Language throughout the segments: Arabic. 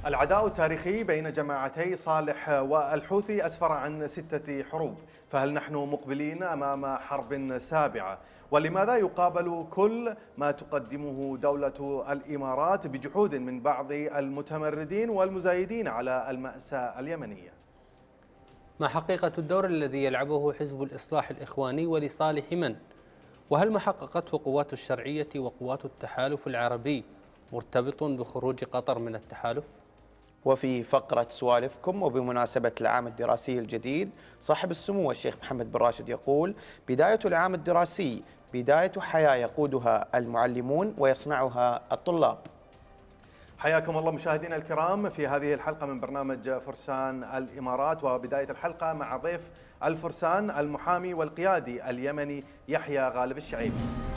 العداء التاريخي بين جماعتي صالح والحوثي أسفر عن 6 حروب، فهل نحن مقبلين أمام حرب سابعة؟ ولماذا يقابل كل ما تقدمه دولة الإمارات بجحود من بعض المتمردين والمزايدين على المأساة اليمنية؟ ما حقيقة الدور الذي يلعبه حزب الإصلاح الإخواني ولصالح من؟ وهل ما حققته قوات الشرعية وقوات التحالف العربي مرتبط بخروج قطر من التحالف؟ وفي فقرة سوالفكم وبمناسبة العام الدراسي الجديد، صاحب السمو الشيخ محمد بن راشد يقول: بداية العام الدراسي بداية حياة يقودها المعلمون ويصنعها الطلاب. حياكم الله مشاهدينا الكرام في هذه الحلقة من برنامج فرسان الإمارات، وبداية الحلقة مع ضيف الفرسان المحامي والقيادي اليمني يحيى غالب الشعيبي.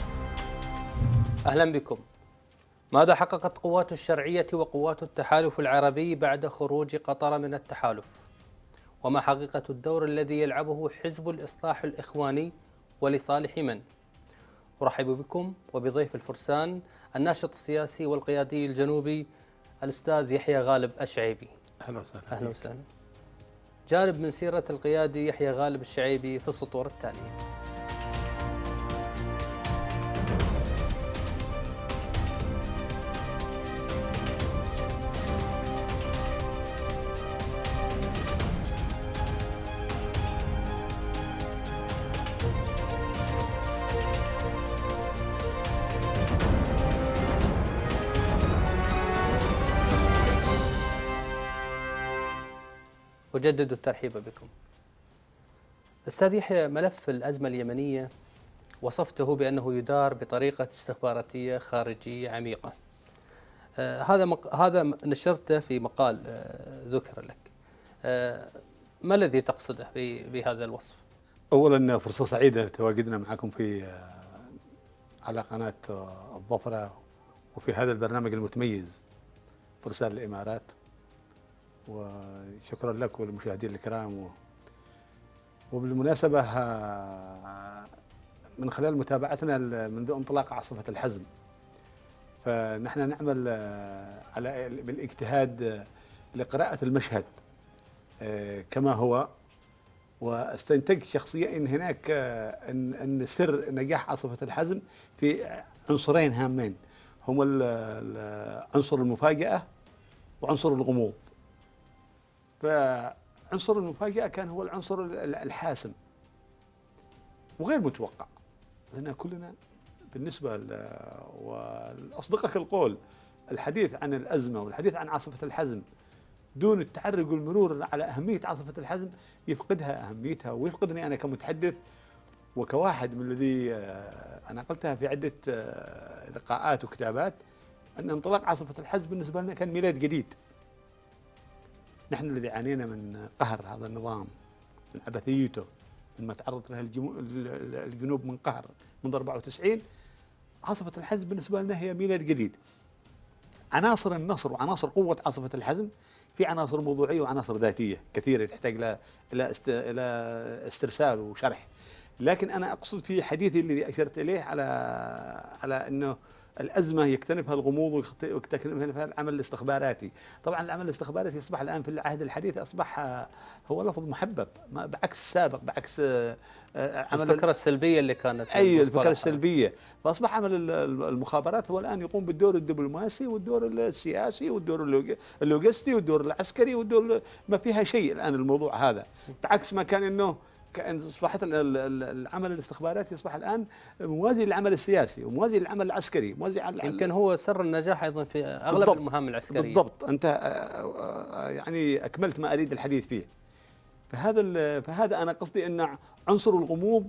أهلا بكم. ماذا حققت قوات الشرعية وقوات التحالف العربي بعد خروج قطر من التحالف؟ وما حقيقة الدور الذي يلعبه حزب الإصلاح الإخواني ولصالح من؟ أرحب بكم وبضيف الفرسان الناشط السياسي والقيادي الجنوبي الأستاذ يحيى غالب الشعيبي. أهلا وسهلا. أهلا وسهلا. جانب من سيرة القيادي يحيى غالب الشعيبي في السطور التالية. أجدد الترحيب بكم. أستاذ يحيى، ملف الأزمة اليمنية وصفته بأنه يدار بطريقة استخباراتية خارجية عميقة. هذا نشرته في مقال ذكر لك. ما الذي تقصده بهذا الوصف؟ أولا فرصة سعيدة تواجدنا معكم على قناة الظفرة وفي هذا البرنامج المتميز فرسان الإمارات، وشكرا لك والمشاهدين الكرام. وبالمناسبة من خلال متابعتنا منذ انطلاق عاصفة الحزم، فنحن نعمل بالاجتهاد لقراءة المشهد كما هو، واستنتج شخصيا ان هناك ان سر نجاح عاصفة الحزم في عنصرين هامين، هما عنصر المفاجأة وعنصر الغموض. فعنصر المفاجأة كان هو العنصر الحاسم وغير متوقع، لأن كلنا بالنسبة والأصدقك القول الحديث عن الأزمة والحديث عن عاصفة الحزم دون التعرج والمرور على أهمية عاصفة الحزم يفقدها أهميتها، ويفقدني أنا كمتحدث وكواحد من الذي أنا قلتها في عدة لقاءات وكتابات، أن انطلاق عاصفة الحزم بالنسبة لنا كان ميلاد جديد. نحن الذي عانينا من قهر هذا النظام، من عبثيته، مما تعرض له الجنوب من قهر منذ 94. عاصفة الحزم بالنسبة لنا هي ميلاد جديد. عناصر النصر وعناصر قوة عاصفة الحزم في عناصر موضوعية وعناصر ذاتية كثيرة تحتاج إلى استرسال وشرح، لكن أنا أقصد في حديثي الذي أشرت إليه على أنه الأزمة يكتنفها الغموض ويكتنفها العمل الاستخباراتي. طبعا العمل الاستخباراتي أصبح الآن في العهد الحديث أصبح هو لفظ محبب بعكس السابق، بعكس عمل الفكرة السلبية اللي كانت. أي الفكرة السلبية. فأصبح عمل المخابرات هو الآن يقوم بالدور الدبلوماسي والدور السياسي والدور اللوجستي والدور العسكري والدور ما فيها شيء الآن الموضوع هذا، بعكس ما كان أنه أصبحت العمل الاستخباراتي أصبح الآن موازي للعمل السياسي وموازي للعمل العسكري، موازي يمكن هو سر النجاح أيضا في أغلب المهام العسكرية. بالضبط، أنت يعني أكملت ما أريد الحديث فيه. فهذا أنا قصدي أن عنصر الغموض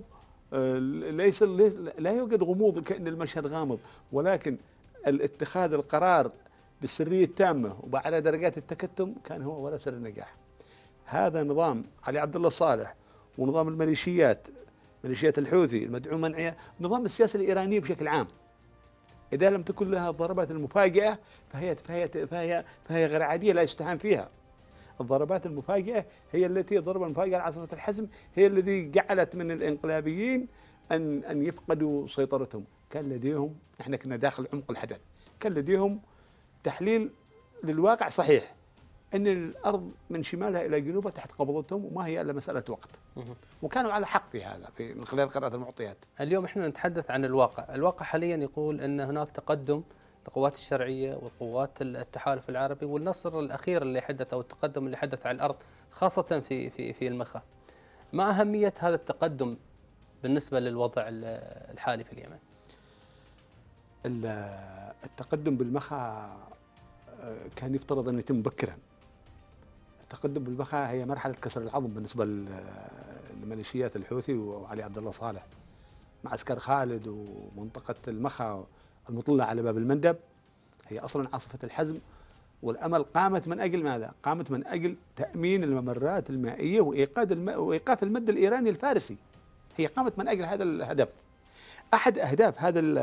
لا يوجد غموض كأن المشهد غامض، ولكن اتخاذ القرار بالسرية التامة وعلى درجات التكتم كان هو ولا سر النجاح. هذا نظام علي عبد الله صالح ونظام ميليشيات الحوثي المدعوم منعها، نظام السياسة الإيرانية بشكل عام، إذا لم تكن لها الضربات المفاجئة فهي غير عادية لا يستهان فيها. الضربات المفاجئة هي التي الضربة المفاجئة لعاصفة الحزم هي الذي جعلت من الانقلابيين أن يفقدوا سيطرتهم. كان لديهم، احنا كنا داخل عمق الحدث، كان لديهم تحليل للواقع صحيح، أن الأرض من شمالها إلى جنوبها تحت قبضتهم، وما هي إلا مسألة وقت. وكانوا على حق في هذا من خلال قراءة المعطيات. اليوم احنا نتحدث عن الواقع حاليا يقول أن هناك تقدم لقوات الشرعية وقوات التحالف العربي، والنصر الأخير اللي حدث أو التقدم اللي حدث على الأرض خاصة في المخا. ما أهمية هذا التقدم بالنسبة للوضع الحالي في اليمن؟ التقدم بالمخا كان يفترض أن يتم مبكرا. التقدم بالمخا هي مرحلة كسر العظم بالنسبة لميليشيات الحوثي وعلي عبد الله صالح. معسكر خالد ومنطقة المخا المطلة على باب المندب هي أصلا عاصفة الحزم، والأمل قامت من أجل ماذا؟ قامت من أجل تأمين الممرات المائية وإيقاف المد الإيراني الفارسي. هي قامت من أجل هذا الهدف. أحد أهداف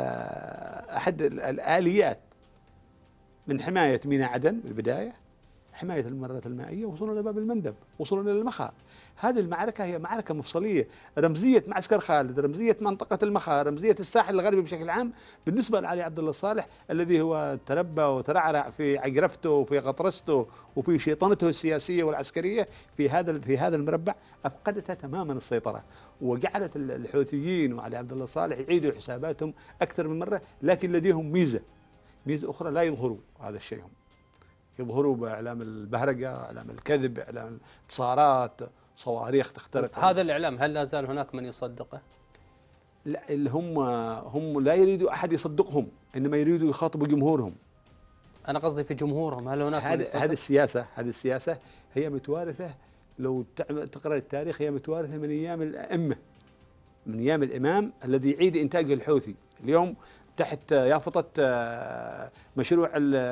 أحد الآليات من حماية ميناء عدن بالبداية حماية الممرات المائية، وصولا لباب المندب، وصولا للمخا. هذه المعركة هي معركة مفصلية، رمزية معسكر خالد، رمزية منطقة المخا، رمزية الساحل الغربي بشكل عام بالنسبة لعلي عبد الله صالح الذي هو تربى وترعرع في عجرفته وفي غطرسته وفي شيطنته السياسية والعسكرية في هذا المربع. أفقدتها تماما السيطرة، وجعلت الحوثيين وعلي عبد الله صالح يعيدوا حساباتهم أكثر من مرة، لكن لديهم ميزة أخرى لا يظهروا هذا الشيء. هم يظهروا بإعلام البهرجة، إعلام الكذب، إعلام انتصارات، صواريخ تخترق. هذا الإعلام هل لا زال هناك من يصدقه؟ لا، اللي هم لا يريدوا أحد يصدقهم، إنما يريدوا يخاطبوا جمهورهم. أنا قصدي في جمهورهم، هل هناك من يصدق؟ هذه السياسة هي متوارثة. لو تقرأ التاريخ هي متوارثة من أيام الأئمة، من أيام الإمام الذي يعيد إنتاجه الحوثي. اليوم تحت يافطة مشروع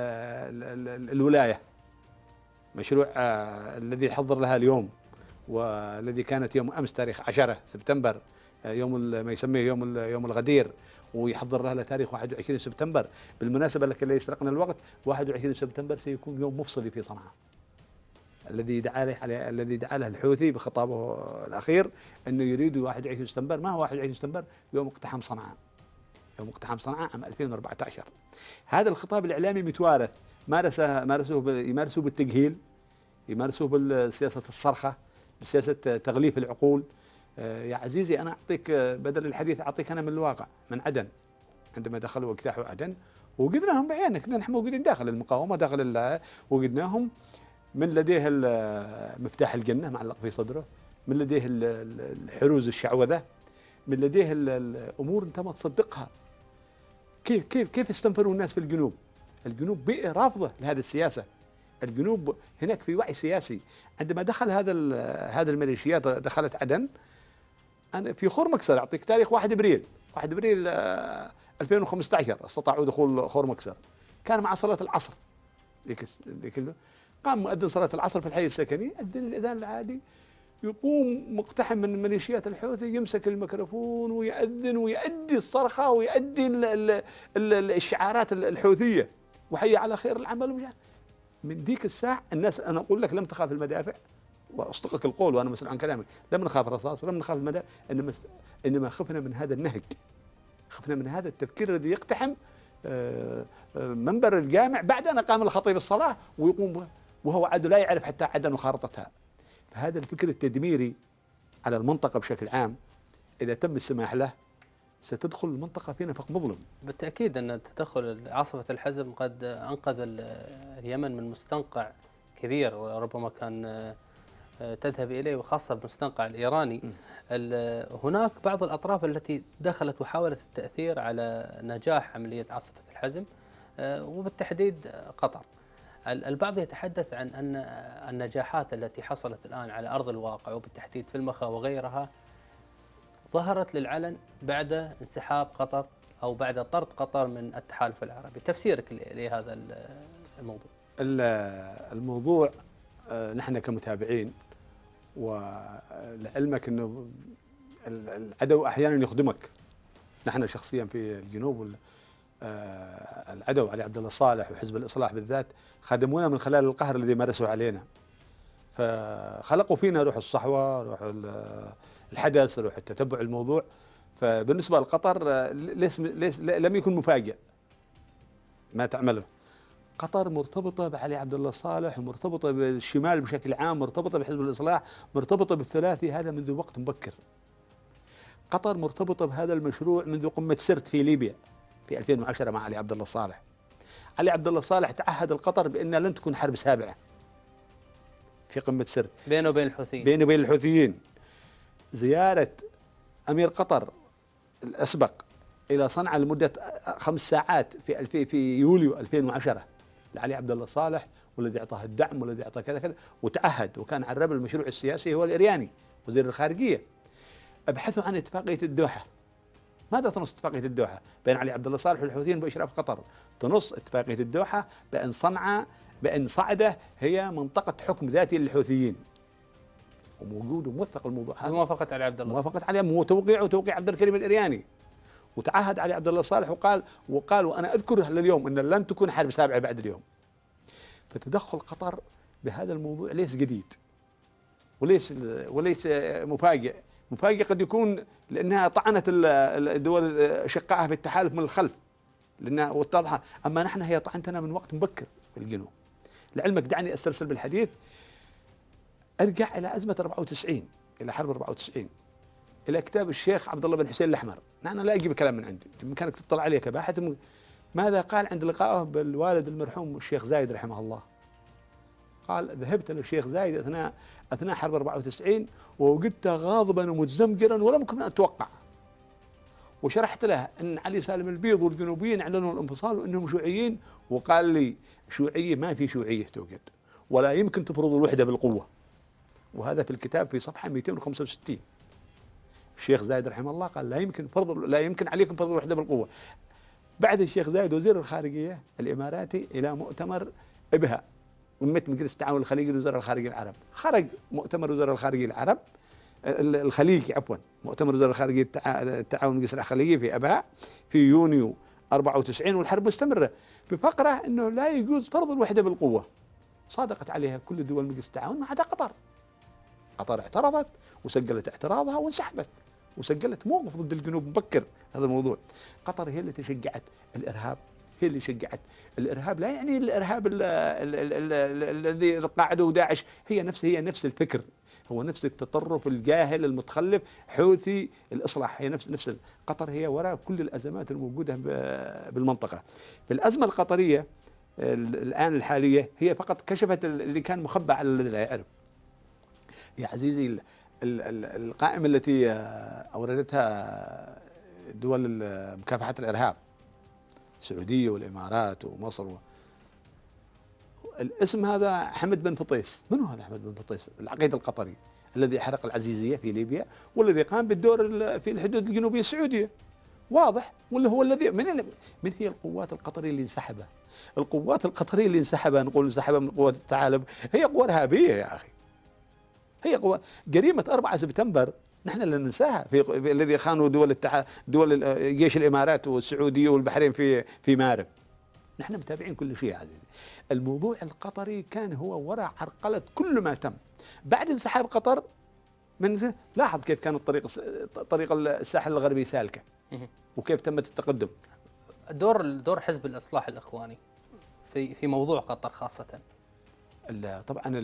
الولاية، مشروع الذي حضر لها اليوم، والذي كانت يوم أمس تاريخ 10 سبتمبر، يوم ما يسميه يوم الغدير، ويحضر لها تاريخ 21 سبتمبر. بالمناسبة لك لا يسرقنا الوقت، 21 سبتمبر سيكون يوم مفصلي في صنعاء، الذي دعا له الحوثي بخطابه الأخير أنه يريد 21 سبتمبر. ما هو 21 سبتمبر؟ يوم اقتحام صنعاء، يوم اقتحام صنعاء عام 2014. هذا الخطاب الإعلامي متوارث، يمارسوه بالتجهيل، يمارسوه بالسياسة الصرخة، بسياسة تغليف العقول. يا عزيزي أنا أعطيك بدل الحديث أعطيك أنا من الواقع، من عدن، عندما دخلوا واجتاحوا عدن وجدناهم بعيننا، كنا نحن موجودين داخل المقاومة، داخل وجدناهم. من لديه مفتاح الجنة معلق في صدره، من لديه الحروز الشعوذة، من لديه الأمور أنت ما تصدقها. كيف استنفروا الناس في الجنوب؟ الجنوب بيئة رافضة لهذه السياسة. الجنوب هناك في وعي سياسي. عندما دخل هذا الميليشيات دخلت عدن، أنا في خور مكسر أعطيك تاريخ 1 ابريل 2015 استطاعوا دخول خور مكسر. كان مع صلاة العصر قام مؤذن صلاة العصر في الحي السكني، أذن الأذان العادي، يقوم مقتحم من ميليشيات الحوثي يمسك الميكروفون ويأذن ويؤدي الصرخة ويؤدي الشعارات الحوثية، وحي على خير العمل. من ذيك الساعة الناس، أنا أقول لك، لم تخاف المدافع، وأصدقك القول وأنا مسؤول عن كلامي، لم نخاف الرصاص، لم نخاف المدافع، إنما خفنا من هذا النهج، خفنا من هذا التفكير الذي يقتحم منبر الجامع بعد أن قام الخطيب الصلاة ويقوم وهو عاد لا يعرف حتى عدن وخارطتها. فهذا الفكر التدميري على المنطقة بشكل عام إذا تم السماح له ستدخل المنطقة في نفق مظلم. بالتأكيد أن تدخل عاصفة الحزم قد أنقذ اليمن من مستنقع كبير ربما كان تذهب إليه، وخاصة المستنقع الإيراني. هناك بعض الأطراف التي دخلت وحاولت التأثير على نجاح عملية عاصفة الحزم، وبالتحديد قطر. البعض يتحدث عن أن النجاحات التي حصلت الآن على أرض الواقع وبالتحديد في المخا وغيرها ظهرت للعلن بعد انسحاب قطر أو بعد طرد قطر من التحالف العربي. تفسيرك لهذا الموضوع؟ الموضوع نحن كمتابعين، ولعلمك أنه العدو أحيانا يخدمك. نحن شخصيا في الجنوب العدو علي عبد الله صالح وحزب الإصلاح بالذات خدمونا من خلال القهر الذي مارسوه علينا، فخلقوا فينا روح الصحوة، روح الحدث، روح التتبع الموضوع. فبالنسبة لقطر لم يكن مفاجئ ما تعمله. قطر مرتبطة بعلي عبد الله صالح، ومرتبطة بالشمال بشكل عام، مرتبطة بحزب الإصلاح، مرتبطة بالثلاثي هذا منذ وقت مبكر. قطر مرتبطة بهذا المشروع منذ قمة سرت في ليبيا في 2010 مع علي عبد الله صالح. علي عبد الله صالح تعهد القطر بأنها لن تكون حرب سابعة في قمة سرت بينه وبين الحوثيين. بينه وبين الحوثيين. زيارة أمير قطر الأسبق إلى صنعاء لمدة 5 ساعات في يوليو 2010 لعلي عبد الله صالح، والذي أعطاه الدعم والذي أعطاه كذا كذا، وتعهد وكان عرب المشروع السياسي هو الإرياني وزير الخارجية. ابحثوا عن اتفاقية الدوحة. ماذا تنص اتفاقية الدوحة؟ بين علي عبد الله صالح والحوثيين بإشراف قطر. تنص اتفاقية الدوحة بأن صنعاء، بأن صعدة هي منطقة حكم ذاتي للحوثيين، وموجود وموثق الموضوع هذا موافقة علي عبد الله. موافقة عليه، وتوقيع عبد الكريم الإرياني. وتعهد علي عبد الله صالح وقال وأنا أذكر لليوم أن لن تكون حرب سابعة بعد اليوم. فتدخل قطر بهذا الموضوع ليس جديد وليس مفاجئ. مفاجئ قد يكون لأنها طعنت الدول أشقائها في التحالف من الخلف لأنها واتضح، أما نحن هي طعنتنا من وقت مبكر في الجنوب. لعلمك دعني أسترسل بالحديث، أرجع إلى أزمة 94، إلى حرب 94، إلى كتاب الشيخ عبد الله بن حسين الأحمر. نحن لا أجيب كلام من عندي، بإمكانك تطلع عليه كباحث. ماذا قال عند لقائه بالوالد المرحوم الشيخ زايد رحمه الله؟ قال ذهبت للشيخ زايد أثناء حرب 94 ووجدت غاضبا ومتزمجرا ولم أكن أتوقع، وشرحت له أن علي سالم البيض والجنوبيين أعلنوا الانفصال وأنهم شيوعيين، وقال لي شيوعية ما في شيوعية توجد ولا يمكن تفرض الوحدة بالقوة. وهذا في الكتاب في صفحة 265. الشيخ زايد رحمه الله قال لا يمكن عليكم فرض الوحدة بالقوة. بعد الشيخ زايد وزير الخارجية الإماراتي إلى مؤتمر إبها، قمة مجلس التعاون الخليجي لوزراء الخارجية العرب. خرج مؤتمر وزراء الخارجية العرب الخليجي عفوا مؤتمر وزراء الخارجية التعاون مجلس الخليجي في أبها في يونيو 94، والحرب مستمرة بفقرة أنه لا يجوز فرض الوحدة بالقوة. صادقت عليها كل دول مجلس التعاون ما عدا قطر. قطر اعترضت وسجلت اعتراضها وانسحبت وسجلت موقف ضد الجنوب مبكر. هذا الموضوع. قطر هي التي شجعت الإرهاب، هي اللي شجعت الإرهاب. لا يعني الإرهاب الذي قاعده داعش، هي نفس الفكر، هو نفس التطرف الجاهل المتخلف حوثي الإصلاح. هي نفس قطر هي وراء كل الأزمات الموجودة بالمنطقة. في الأزمة القطرية الآن الحالية هي فقط كشفت اللي كان مخبى على الذي لا يعرف. يا عزيزي القائمة التي أوردتها دول مكافحة الإرهاب السعودية والإمارات ومصر الاسم هذا حمد بن فطيس. من هو هذا حمد بن فطيس؟ العقيد القطري الذي حرق العزيزية في ليبيا والذي قام بالدور في الحدود الجنوبية السعودية. واضح. ولا هو الذي من هي القوات القطرية اللي انسحبها؟ القوات القطرية اللي انسحبها، نقول انسحبها من قوات التحالف، هي قوى إرهابية يا أخي. هي قوى. جريمة 4 سبتمبر نحن لا ننساها في الذي خانوا دول جيش الإمارات والسعودية والبحرين في مارب. نحن متابعين كل شيء يا عزيزي. الموضوع القطري كان هو وراء عرقلة كل ما تم. بعد انسحاب قطر لاحظ كيف كان طريق الساحل الغربي سالكة وكيف تمت التقدم. دور حزب الإصلاح الإخواني في موضوع قطر خاصة. طبعا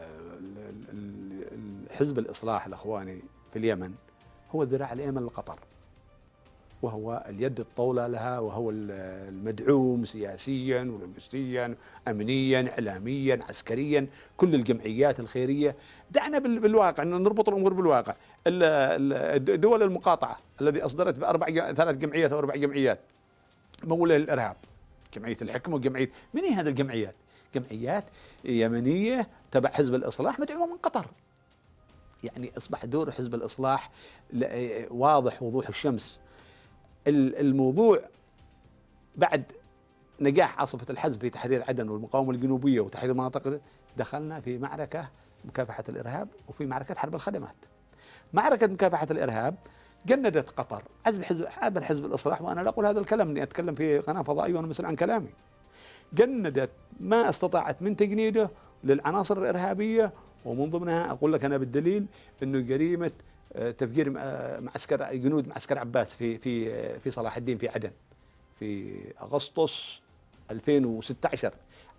حزب الإصلاح الإخواني في اليمن هو الذراع الأيمن لقطر، وهو اليد الطولة لها، وهو المدعوم سياسيا ولوجستيا أمنيا إعلاميا عسكريا. كل الجمعيات الخيرية دعنا بالواقع أنه نربط الأمور بالواقع. الدول المقاطعة الذي أصدرت ب3 جمعيات أو 4 جمعيات مولة للإرهاب، جمعية الحكمة وجمعية من هي هذه الجمعيات؟ جمعيات يمنية تبع حزب الإصلاح مدعومة من قطر. يعني أصبح دور حزب الإصلاح واضح وضوح الشمس. الموضوع بعد نجاح عاصفة الحزب في تحرير عدن والمقاومة الجنوبية وتحرير المناطق، دخلنا في معركة مكافحة الإرهاب وفي معركة حرب الخدمات. معركة مكافحة الإرهاب جندت قطر عزم حزب الإصلاح، وأنا لا أقول هذا الكلام إني أتكلم في قناة فضائية وأنا مسؤول عن كلامي. جندت ما استطاعت من تجنيده للعناصر الإرهابية، ومن ضمنها أقول لك أنا بالدليل أنه جريمة تفجير جنود معسكر عباس في صلاح الدين في عدن في أغسطس 2016.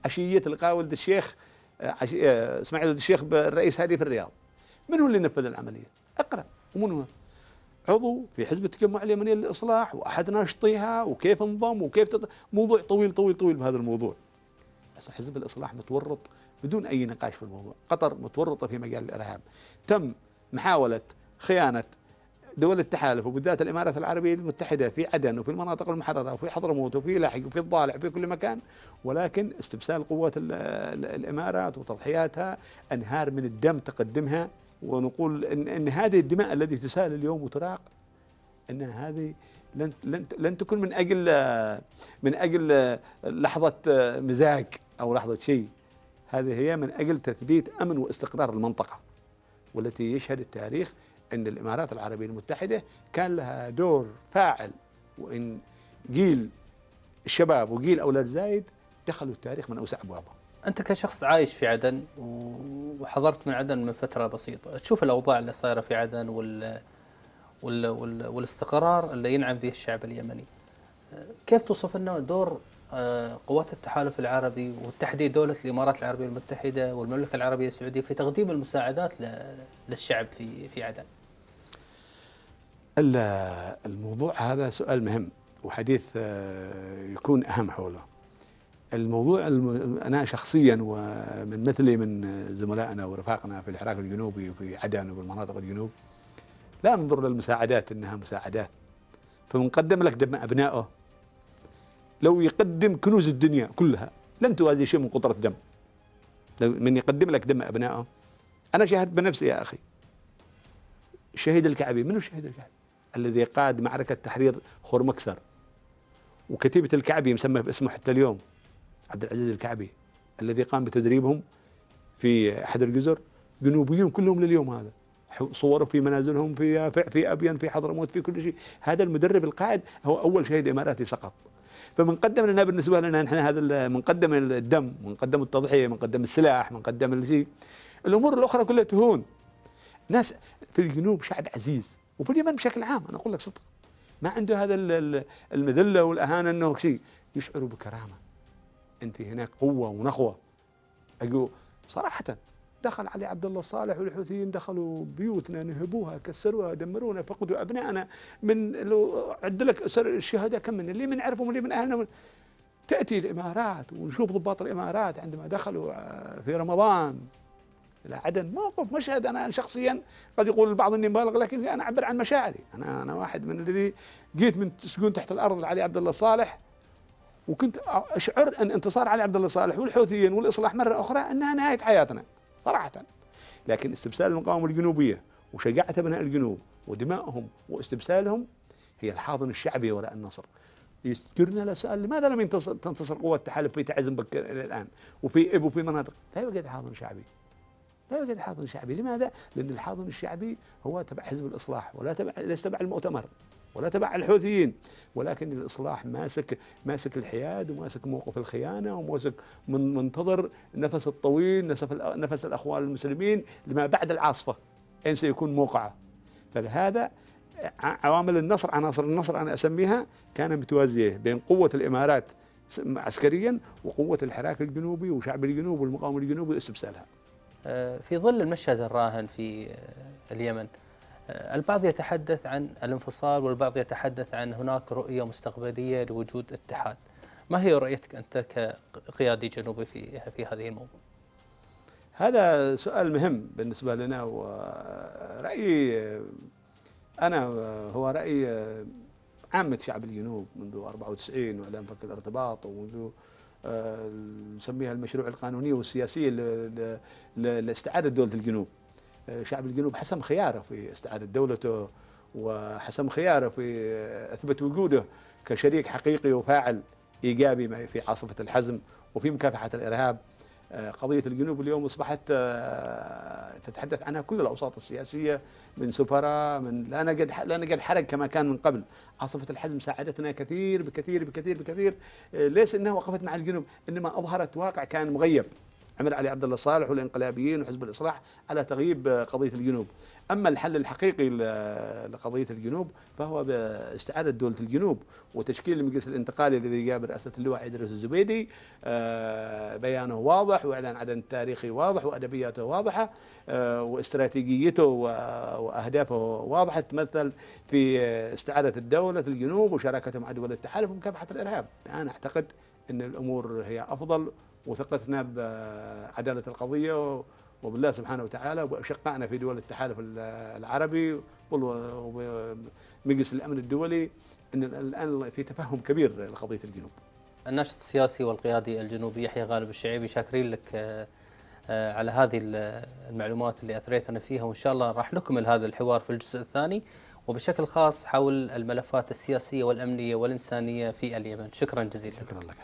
عشيه القاء ولد الشيخ اسماعيل ولد الشيخ بالرئيس هادي في الرياض. من هو اللي نفذ العمليه؟ اقرا. ومن هو؟ عضو في حزب التجمع اليمني للاصلاح واحد ناشطيها، وكيف انضم وكيف موضوع طويل طويل طويل بهذا الموضوع. بس حزب الاصلاح متورط بدون اي نقاش في الموضوع، قطر متورطه في مجال الارهاب. تم محاوله خيانه دول التحالف وبالذات الامارات العربيه المتحده في عدن وفي المناطق المحرره وفي حضرموت وفي لحج وفي الضالع وفي كل مكان، ولكن استبسال قوات الامارات وتضحياتها انهار من الدم تقدمها. ونقول ان هذه الدماء التي تسال اليوم وتراق ان هذه لن تكون من اجل لحظه مزاج او لحظه شيء، هذه هي من اجل تثبيت امن واستقرار المنطقه، والتي يشهد التاريخ ان الامارات العربيه المتحده كان لها دور فاعل، وان جيل الشباب وجيل اولاد زايد دخلوا التاريخ من اوسع ابوابه. أنت كشخص عايش في عدن وحضرت من عدن من فترة بسيطة، تشوف الأوضاع اللي صايرة في عدن والاستقرار اللي ينعم فيه الشعب اليمني. كيف توصف لنا دور قوات التحالف العربي وبالتحديد دولة الإمارات العربية المتحدة والمملكة العربية السعودية في تقديم المساعدات للشعب في عدن؟ الموضوع هذا سؤال مهم وحديث يكون أهم حوله. الموضوع أنا شخصيا ومن مثلي من زملائنا ورفاقنا في الحراك الجنوبي وفي عدن وبالمناطق الجنوب لا ننظر للمساعدات إنها مساعدات، فمن قدم لك دم أبنائه لو يقدم كنوز الدنيا كلها لن توازي شيء من قطرة دم. لو من يقدم لك دم أبنائه، أنا شاهدت بنفسي يا أخي الشهيد الكعبي. منو الشهيد الكعبي؟ الذي قاد معركة تحرير خورمكسر وكتيبة الكعبي مسمى باسمه حتى اليوم، عبد العزيز الكعبي، الذي قام بتدريبهم في أحد الجزر، جنوبيون كلهم لليوم هذا، صوروا في منازلهم في أبين في حضرموت في كل شيء. هذا المدرب القائد هو أول شهيد إماراتي سقط. فمن قدم لنا بالنسبة لنا نحن هذا، من قدم الدم، من قدم التضحية، من قدم السلاح، من قدم الشيء، الأمور الأخرى كلها تهون. ناس في الجنوب شعب عزيز، وفي اليمن بشكل عام أنا أقول لك صدق ما عنده هذا المذلة والأهانة أنه شيء، يشعروا بكرامة. أنت هناك قوة ونخوة. أقول صراحة دخل علي عبد الله الصالح والحوثيين دخلوا بيوتنا، نهبوها، كسروها، دمرونا، فقدوا أبنائنا. من لو عد لك الشهداء كم من اللي نعرفهم واللي من أهلنا. تأتي الإمارات ونشوف ضباط الإمارات عندما دخلوا في رمضان إلى عدن، موقف مشهد أنا شخصيا قد يقول البعض إني مبالغ، لكن أنا أعبر عن مشاعري. أنا واحد من الذي جيت من سجون تحت الأرض لعلي عبد الله الصالح، وكنت أشعر أن انتصار علي عبد الله الصالح والحوثيين والإصلاح مرة أخرى أنها نهاية حياتنا صراحة. لكن استبسال المقاومة الجنوبية وشجاعة أبناء الجنوب ودمائهم واستبسالهم هي الحاضن الشعبي وراء النصر. يذكرنا لسؤال لماذا لم تنتصر قوات التحالف في تعز مبكر إلى الآن وفي إب وفي مناطق؟ لا يوجد حاضن شعبي، لا يوجد حاضن شعبي. لماذا؟ لأن الحاضن الشعبي هو تبع حزب الإصلاح ولا ليس تبع المؤتمر ولا تبع الحوثيين، ولكن الإصلاح ماسك الحياد وماسك موقف الخيانة وماسك منتظر النفس الطويل، نفس الأخوان المسلمين لما بعد العاصفة أين سيكون موقعه. فلهذا عوامل النصر، عناصر النصر أنا أسميها، كان متوازية بين قوة الإمارات عسكريا وقوة الحراك الجنوبي وشعب الجنوب والمقاومة الجنوبي واستبسالها. في ظل المشهد الراهن في اليمن، البعض يتحدث عن الانفصال والبعض يتحدث عن هناك رؤية مستقبلية لوجود اتحاد. ما هي رؤيتك أنت كقيادي جنوبي في هذه الموضوع؟ هذا سؤال مهم بالنسبة لنا، ورأيي أنا هو رأي عامة شعب الجنوب منذ 94 وإعلان فك الارتباط، ومنذ نسميها المشروع القانوني والسياسي لاستعادة دولة الجنوب. شعب الجنوب حسم خياره في استعادة دولته، وحسم خياره في أثبت وجوده كشريك حقيقي وفاعل إيجابي في عاصفة الحزم وفي مكافحة الإرهاب. قضية الجنوب اليوم أصبحت تتحدث عنها كل الأوساط السياسية، من سفراء، من لا نجد حرج كما كان من قبل. عاصفة الحزم ساعدتنا كثير بكثير بكثير بكثير، ليس أنها وقفت مع الجنوب، إنما أظهرت واقع كان مغيب عمل علي عبد الله صالح والانقلابيين وحزب الإصلاح على تغييب قضية الجنوب. أما الحل الحقيقي لقضية الجنوب فهو باستعادة دولة الجنوب وتشكيل المجلس الانتقالي الذي جاء برئاسة اللواء إدريس الزبيدي. بيانه واضح وإعلان عدن تاريخي واضح وأدبياته واضحة واستراتيجيته وأهدافه واضحة، تمثل في استعادة الدولة الجنوب وشراكته مع دول التحالف ومكافحة الإرهاب. أنا أعتقد أن الأمور هي أفضل، وثقتنا بعدالة القضية وبالله سبحانه وتعالى وأشقائنا في دول التحالف العربي ومجلس الأمن الدولي أن الآن في تفهم كبير لقضية الجنوب. الناشط السياسي والقيادي الجنوبي يحيى غالب الشعيبي، شاكرين لك على هذه المعلومات اللي أثريتنا فيها، وإن شاء الله راح نكمل هذا الحوار في الجزء الثاني وبشكل خاص حول الملفات السياسية والأمنية والإنسانية في اليمن. شكرا جزيلا. شكرا لك.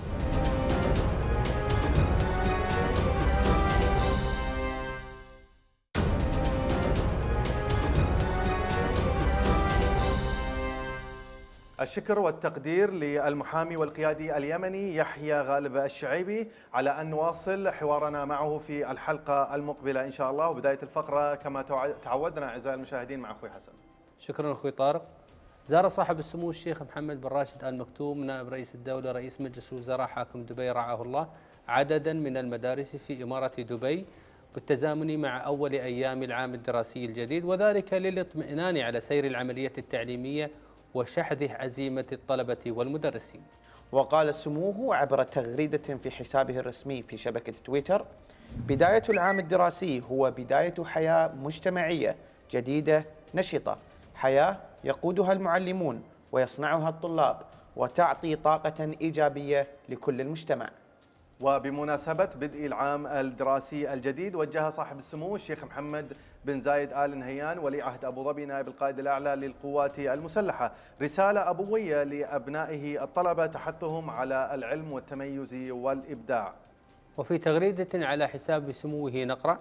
الشكر والتقدير للمحامي والقيادي اليمني يحيى غالب الشعيبي على أن نواصل حوارنا معه في الحلقة المقبلة إن شاء الله. وبداية الفقرة كما تعودنا أعزائي المشاهدين مع أخوي حسن. شكرا أخوي طارق. زار صاحب السمو الشيخ محمد بن راشد آل مكتوم نائب رئيس الدولة رئيس مجلس الوزراء حاكم دبي رعاه الله عددا من المدارس في إمارة دبي بالتزامن مع أول أيام العام الدراسي الجديد، وذلك للاطمئنان على سير العملية التعليمية وشحذ عزيمة الطلبة والمدرسين. وقال سموه عبر تغريدة في حسابه الرسمي في شبكة تويتر: بداية العام الدراسي هو بداية حياة مجتمعية جديدة نشطة، حياة يقودها المعلمون ويصنعها الطلاب وتعطي طاقة إيجابية لكل المجتمع. وبمناسبة بدء العام الدراسي الجديد وجه صاحب السمو الشيخ محمد بن زايد آل نهيان ولي عهد أبو ظبي نائب القائد الأعلى للقوات المسلحة رسالة أبوية لأبنائه الطلبة تحثهم على العلم والتميز والإبداع. وفي تغريدة على حساب سموه نقرأ: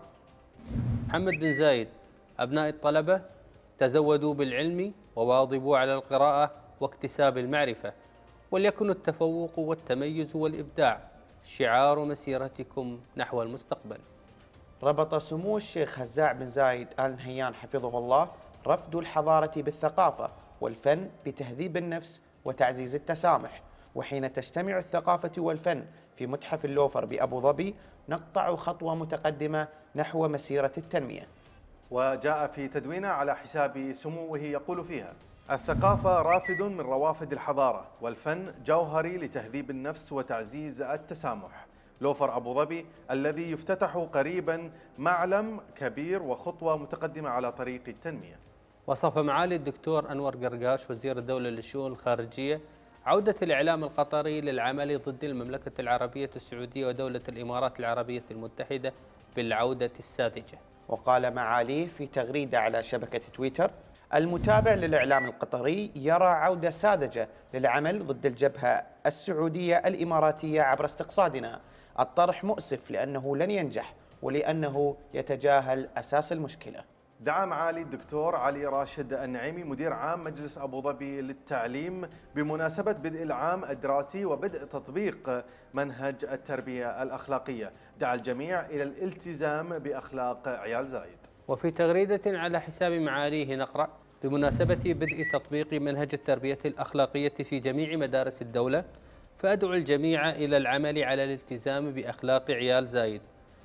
محمد بن زايد: أبناء الطلبة تزودوا بالعلم وواظبوا على القراءة واكتساب المعرفة، وليكن التفوق والتميز والإبداع شعار مسيرتكم نحو المستقبل. ربط سمو الشيخ هزاع بن زايد آل نهيان حفظه الله رفد الحضارة بالثقافة والفن بتهذيب النفس وتعزيز التسامح، وحين تجتمع الثقافة والفن في متحف اللوفر بأبو ظبي نقطع خطوة متقدمة نحو مسيرة التنمية. وجاء في تدوينه على حساب سموه يقول فيها: الثقافة رافد من روافد الحضارة، والفن جوهري لتهذيب النفس وتعزيز التسامح. لوفر أبو ظبي الذي يفتتح قريبا معلم كبير وخطوة متقدمة على طريق التنمية. وصف معالي الدكتور أنور قرقاش وزير الدولة للشؤون الخارجية عودة الإعلام القطري للعمل ضد المملكة العربية السعودية ودولة الإمارات العربية المتحدة بالعودة الساذجة. وقال معاليه في تغريدة على شبكة تويتر: المتابع للإعلام القطري يرى عودة ساذجة للعمل ضد الجبهة السعودية الإماراتية عبر استقصادنا. الطرح مؤسف لأنه لن ينجح ولأنه يتجاهل أساس المشكلة. دعا معالي الدكتور علي راشد النعيمي مدير عام مجلس أبو ظبي للتعليم بمناسبة بدء العام الدراسي وبدء تطبيق منهج التربية الأخلاقية. دعا الجميع إلى الالتزام بأخلاق عيال زايد. وفي تغريدة على حساب معاليه نقرأ: بمناسبة بدء تطبيق منهج التربية الأخلاقية في جميع مدارس الدولة، فأدعو الجميع إلى العمل على الالتزام بأخلاق عيال زايد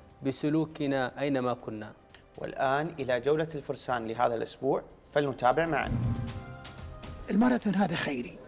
بسلوكنا أينما كنا. والآن إلى جولة الفرسان لهذا الأسبوع، فلنتابع معا. الماراثون هذا خيري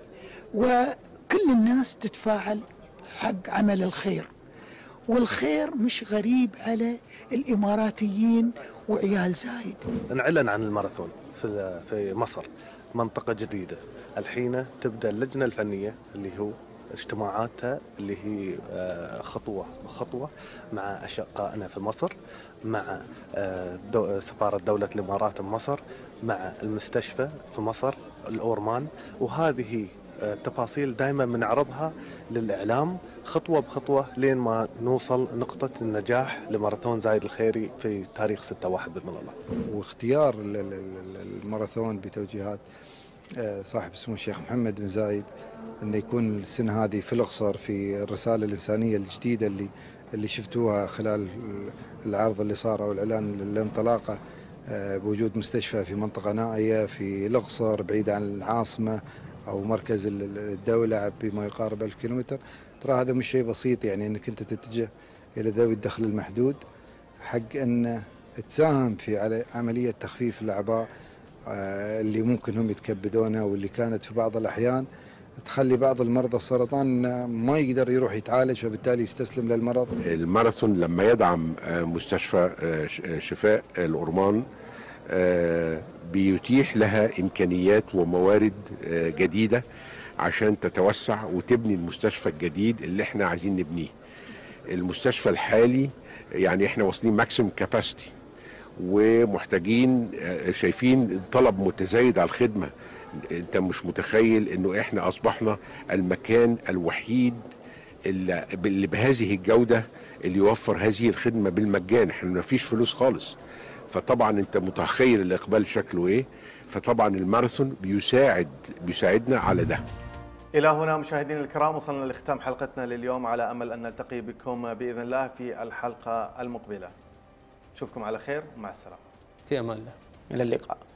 وكل الناس تتفاعل حق عمل الخير، والخير مش غريب على الإماراتيين وعيال زايد. انعلن عن الماراثون في مصر منطقة جديدة، الحين تبدأ اللجنة الفنية اللي هو اجتماعاتها اللي هي خطوة بخطوة مع أشقائنا في مصر، مع سفارة دولة الإمارات بمصر، مع المستشفى في مصر الأورمان. وهذه تفاصيل دائما بنعرضها للإعلام خطوة بخطوة لين ما نوصل نقطة النجاح لماراثون زايد الخيري في تاريخ 6/1 بإذن الله. واختيار الماراثون بتوجيهات صاحب السمو الشيخ محمد بن زايد أن يكون السنة هذه في الأقصر في الرسالة الإنسانية الجديدة اللي شفتوها خلال العرض اللي صار أو الإعلان الانطلاقة بوجود مستشفى في منطقة نائية في الأقصر بعيد عن العاصمة أو مركز الدولة بما يقارب 1000 كيلومتر. ترى هذا مش شيء بسيط، يعني أنك أنت تتجه إلى ذوي الدخل المحدود حق أن تساهم في عملية تخفيف الأعباء اللي ممكن هم يتكبدونها، واللي كانت في بعض الأحيان تخلي بعض المرضى السرطان ما يقدر يروح يتعالج فبالتالي يستسلم للمرض. الماراثون لما يدعم مستشفى شفاء الأورمان بيتيح لها إمكانيات وموارد جديدة عشان تتوسع وتبني المستشفى الجديد اللي احنا عايزين نبنيه. المستشفى الحالي يعني احنا واصلين ماكسيمم كاباسيتي ومحتاجين، شايفين طلب متزايد على الخدمة. انت مش متخيل انه احنا اصبحنا المكان الوحيد اللي بهذه الجودة اللي يوفر هذه الخدمة بالمجان. احنا ما فيش فلوس خالص، فطبعا انت متخيل الاقبال شكله ايه. فطبعا الماراثون بيساعدنا على ده. إلى هنا مشاهدينا الكرام وصلنا لختام حلقتنا لليوم، على أمل أن نلتقي بكم بإذن الله في الحلقة المقبلة. نشوفكم على خير ومع السلامة. في أمان الله. إلى اللقاء.